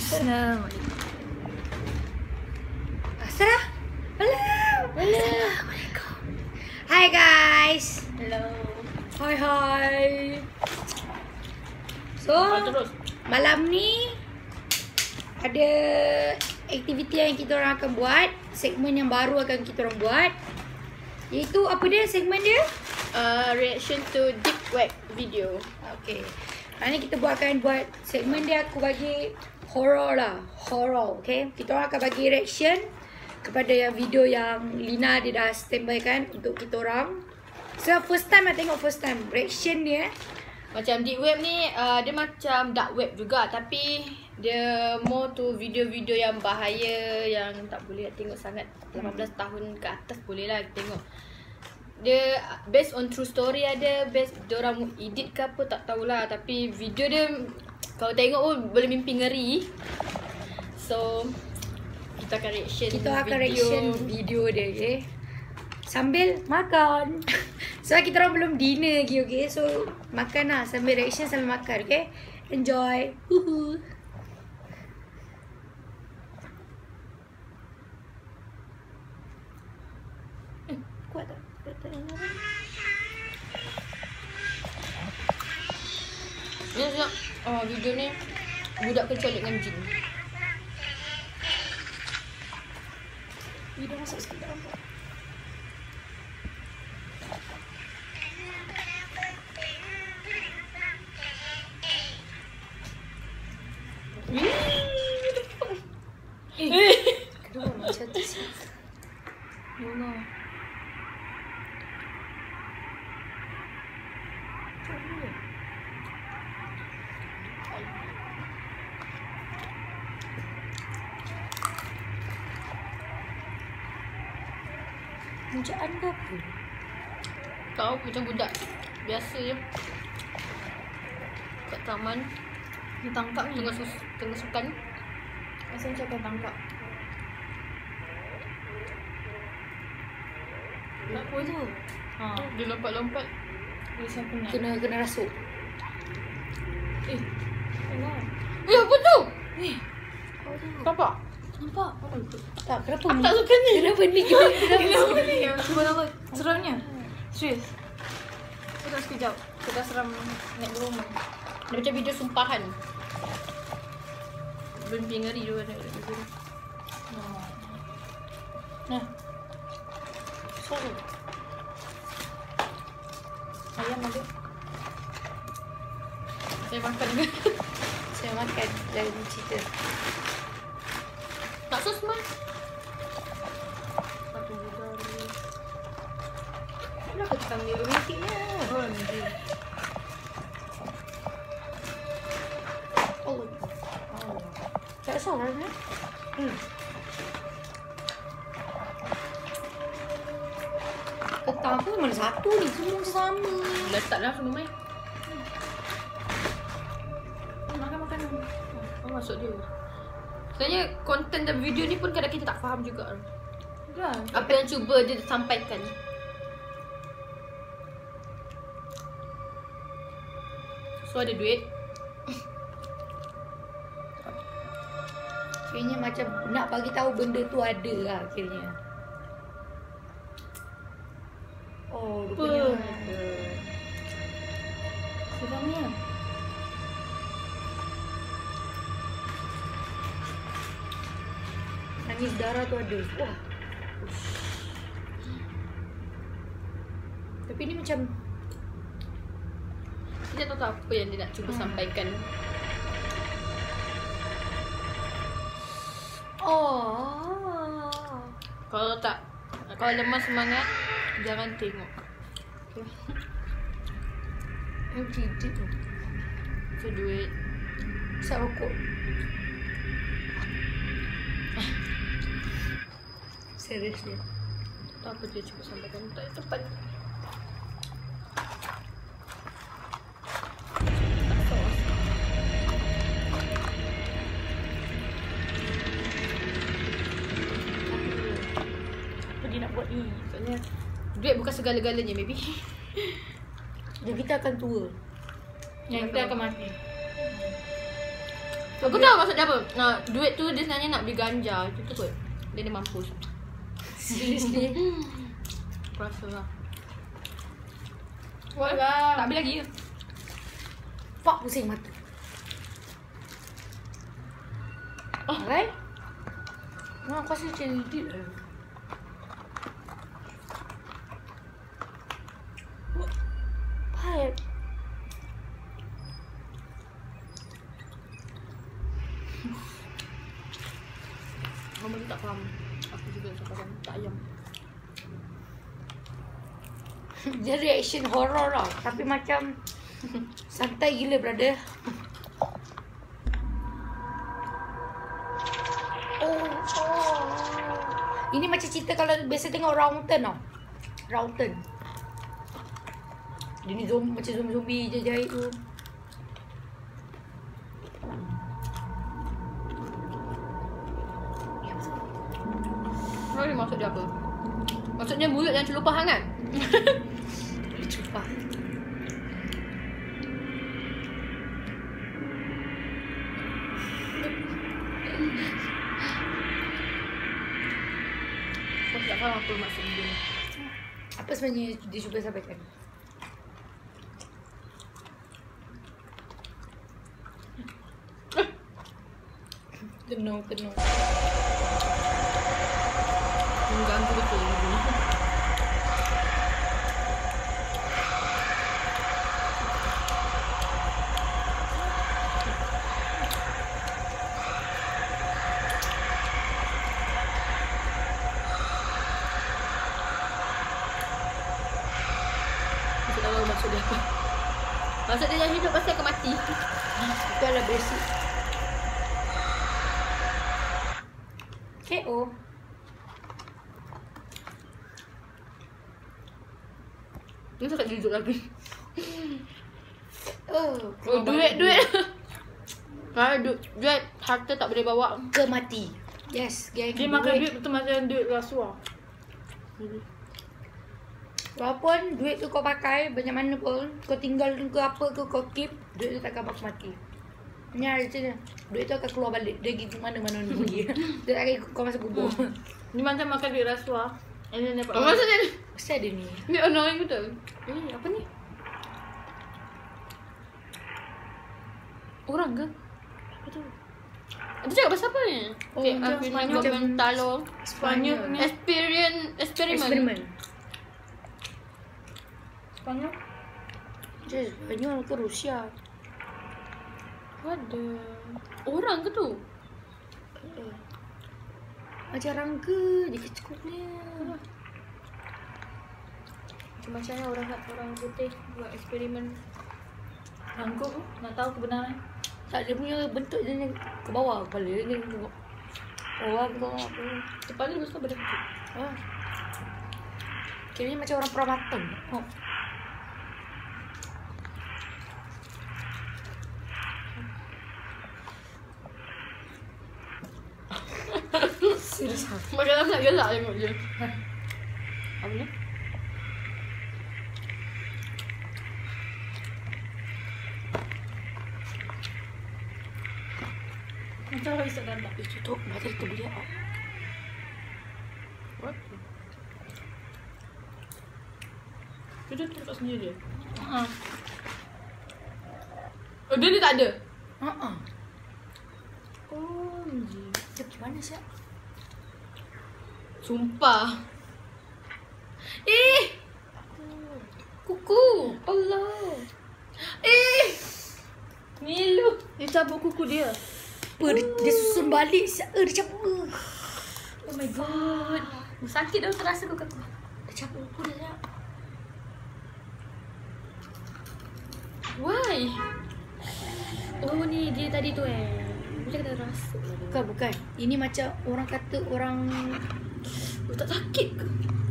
Assalamualaikum. Assalamualaikum. Hai guys. Hello. Hai. So, malam ni ada aktiviti yang kita orang akan buat. Segmen yang baru akan kita orang buat. Iaitu apa dia segmen dia? Reaction to deep web video. Okay. Hari ni kita akan buat segmen dia, aku bagi horror lah. Horror, okay. Kita orang akan bagi reaction kepada yang video yang Lina dia dah standby kan untuk kita orang. So first time nak tengok, first time reaction dia. Macam deep web ni dia macam dark web juga, tapi dia more to video-video yang bahaya, yang tak boleh tengok sangat. 18 tahun ke atas boleh lah tengok. Dia based on true story, ada based diorang edit ke apa tak tahulah, tapi video dia kalau tengok pun boleh mimpi ngeri. So kita akan reaction. Kita akan reaction video dia, okay? Sambil makan. Sebab kita orang belum dinner lagi, okay? So makan lah, sambil reaction sambil makan, okay? Enjoy. Kuat tak? Ni sekejap. Video ni budak kecuali dengan jin. Dia dah masuk sikit dalam pot. Kedua macam tu sih. Ya Allah. Mujaan ke apa? Tahu macam budak biasa je kat taman. Ditangkap ni. Tengah sukan. Rasa macam akan tangkap. Apa tu? Dia lompat-lompat. Dia siapa nak? Kena rasuk. Allah. Apa tu? Nampak? Nampak? Tak, kenapa Aku ni? tak suka ni. Kenapa ni? Kenapa ni? Cuba apa? Seramnya? Serius? Kita sekejap. Kita seram naik ke rumah. Dia macam video sumpahan. Mimpi ngeri dia nak video. Nah. Sorry. Ayam ada. Saya makan juga. Saya makan dalam cerita. Tak sos mah. Satu budak ni. Kenapa kita ambil romantiknya? Oh, ni. Oh. Tak salah kan? Petang pun mana satu ni? Semua sama. Letaklah semua mai. Makan. Masuk dia. Sebenarnya konten dalam video ni pun kadang kita tak faham juga. Dah. Apa yang cuba dia sampaikan. So ada duit. Kayaknya macam nak bagi tahu benda tu ada lah akhirnya. Oh, rupanya. Seramnya. Nangis darah tu ada. Wah. Tapi ni macam Kita tak tahu apa yang dia nak cuba sampaikan. oh. Kalau lemah semangat, jangan tengok. Yang tidik tu. So duit. Isap rokok. Seriously. Tak apa dia cuba sampaikan. Tak cepat. Nak buat ni. Soalnya duit bukan segala-galanya, baby. Dan kita akan tua. Yang kita akan mati. Aku tahu maksud dia apa. Duit tu dia sebenarnya nak beli ganja. Itu tu kot. Dia mampus. Seriously. Aku rasa lah. Walah. Tak beli lagi ke? Fuck, pusing mata. Alright. Aku rasa macam edit lah. Baik. Mama tu tak faham. Aku juga sampai tak ayam. Dia reaction horror lah. Tapi macam santai gila, brother. Oh. Ini macam cerita kalau biasa tengok Rounten tau. Rounten. Dia ni macam zombie jahit tu. Apa maksud dia apa? Maksudnya mulut yang celupah hangat. Celupah. Aku tak faham apa maksud dia. Apa sebenarnya dia cuba sampaikan? Tenung. Mengganggu betul ni. Aku tak tahu maksud dia apa. Maksud dia yang hidup pasti akan mati. Itu adalah basic. KO. Ni tak jujur lagi. Oh, Duit. Duit harta tak boleh bawa. ke mati. Yes, geng. Dia makan duit betul macam duit rasuah. Walaupun duit tu kau pakai banyak mana pun, kau tinggal ke apa ke kau keep, duit tu takkan bakal mati. Ni ada macam ni. Duit tu akan keluar balik. Dia pergi mana-mana ni pergi. Dia tak akan kau masuk kubur. Ni macam makan duit rasuah. And then dapat Apa maksud dia? Mesti ada ni. Ni annoying betul. Apa ni? Orang ke? Apa tu? Dia cakap pasal apa ni? Oh, Okay, macam Spanyol Spanyol. Mentalo. Spanyol ni. Eksperimen. Spanyol. Dia Spanyol ke Rusia? Ada. Orang ke tu? Macam rangka dia kecukupnya. Macam mana orang putih buat eksperimen. Rangkuk tu. Nak tahu kebenaran. Tak, dia punya bentuk dia ni ke bawah kepala dia ni tengok. Orang ke apa. Kepala dia besar badan kecil. Ha. Kiranya macam orang perabatan. Oh. Serius. Macam nak gelak tengok je. Apa ni? Macam orang isap dadak. Itu tu mata dia terbeliak. What? Dia tutup sendiri dia. Ha. Oh, dia ni tak ada? Ha. Oh, je. Dia pergi mana siap? Sumpah. Kuku. Allah. Nilu. Dia cabut kuku dia. Apa dia susun balik siap. Dia cabut. Oh my god. Sakit dah terasa kau kata. Dia cabut kuku dia siap. Why? Oh ni dia tadi tu Macam kata rasa lah. Bukan. Ini macam orang kata orang Tak sakit ke?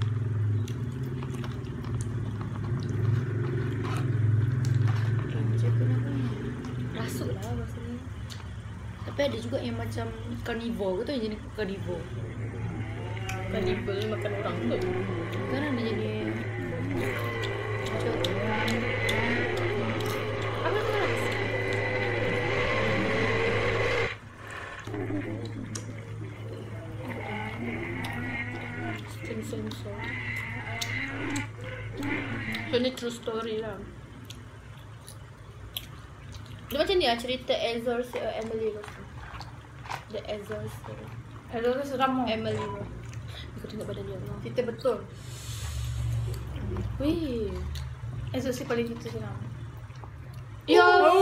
macam kenapa ni? Rasuk lah rasanya. Tapi ada juga yang macam carnivore ke tu yang jenis carnivore. Kanibal ni makan orang tu. Sekarang dia jadi macam Apa tu? so. So ni true story lah. Dia macam ni lah cerita Exorcist Emily Rose. The Exorcist Aduh, seram. Emily Rose. Aku tengok badan dia Allah. Cerita betul. Weh. Exorcist paling cerita seram. Yo.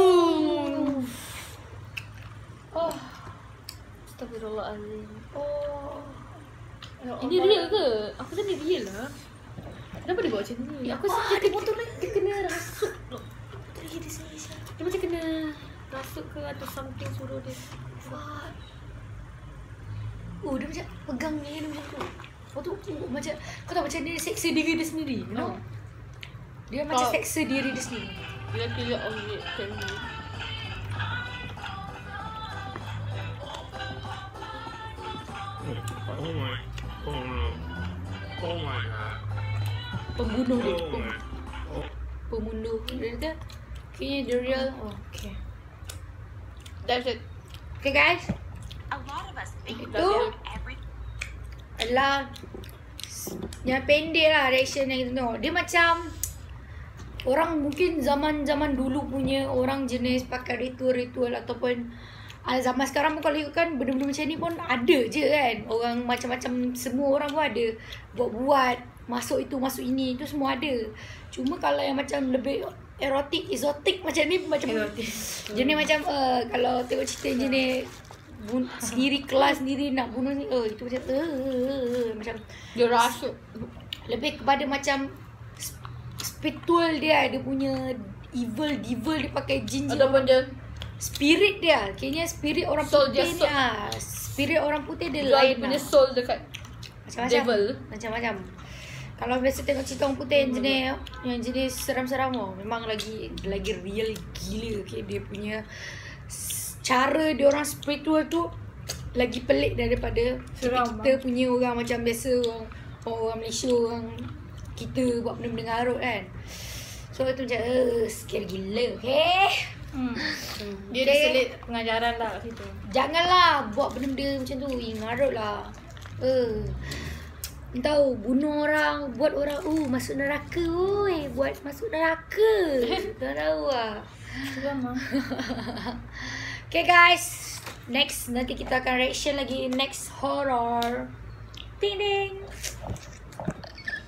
Oh. Astagfirullahaladzim. Oh. Ini real ke? Aku rasa ni real lah. Kenapa dia buat macam ni? Aku rasa dia kena rasuk. Dia macam kena rasuk ke atau something suruh dia. What? Oh, dia macam pegang ni dia macam tu. Lepas tu macam kau tahu macam dia seksa diri dia sendiri, you know? Dia macam seksa diri dia sendiri. Dia pilih objek sendiri. Oh my god. Pembunuh dia. Oh my. Pembunuh dia kata kayaknya the real. Oh, okay. That's it. Okay guys, A lot of us think itu every adalah yang pendek lah reaction yang kita tengok. Dia macam orang mungkin zaman-zaman dulu punya orang jenis pakai ritual-ritual ataupun zaman sekarang pun kalau ikutkan benda-benda macam ni pun ada je kan. Orang macam-macam, semua orang pun ada buat-buat, masuk itu, masuk ini, itu semua ada. Cuma kalau yang macam lebih erotik, exotic macam ni macam Erotik. jenis macam kalau tengok cerita jenis sendiri kelas sendiri nak bunuh ni, itu macam macam Dia rasuk. lebih kepada macam spiritual dia punya evil devil, dia pakai jin Ataupun dia spirit dia. Kayaknya spirit orang Soul putih dia ni spirit orang putih dia jual lain punya lah. soul dekat Macam-macam. devil. Macam-macam. Kalau biasa tengok cerita orang putih yang jenis seram-seram memang lagi real gila. Okay, dia punya cara dia orang spiritual tu lagi pelik daripada Seram, kita punya orang macam biasa orang Malaysia, orang kita buat benda-benda ngarut kan. So itu macam scary gila. Okay. Dia Okay. diselit pengajaran lah kat situ. Janganlah buat benda-benda macam tu. Ngarut lah. Tahu bunuh orang, buat orang masuk neraka oi, buat masuk neraka. Tak tahu lah. Seram lah. Okay guys, next nanti kita akan reaction lagi next horror. Ding ding.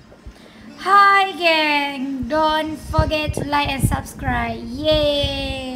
Hi gang, don't forget to like and subscribe. Yay.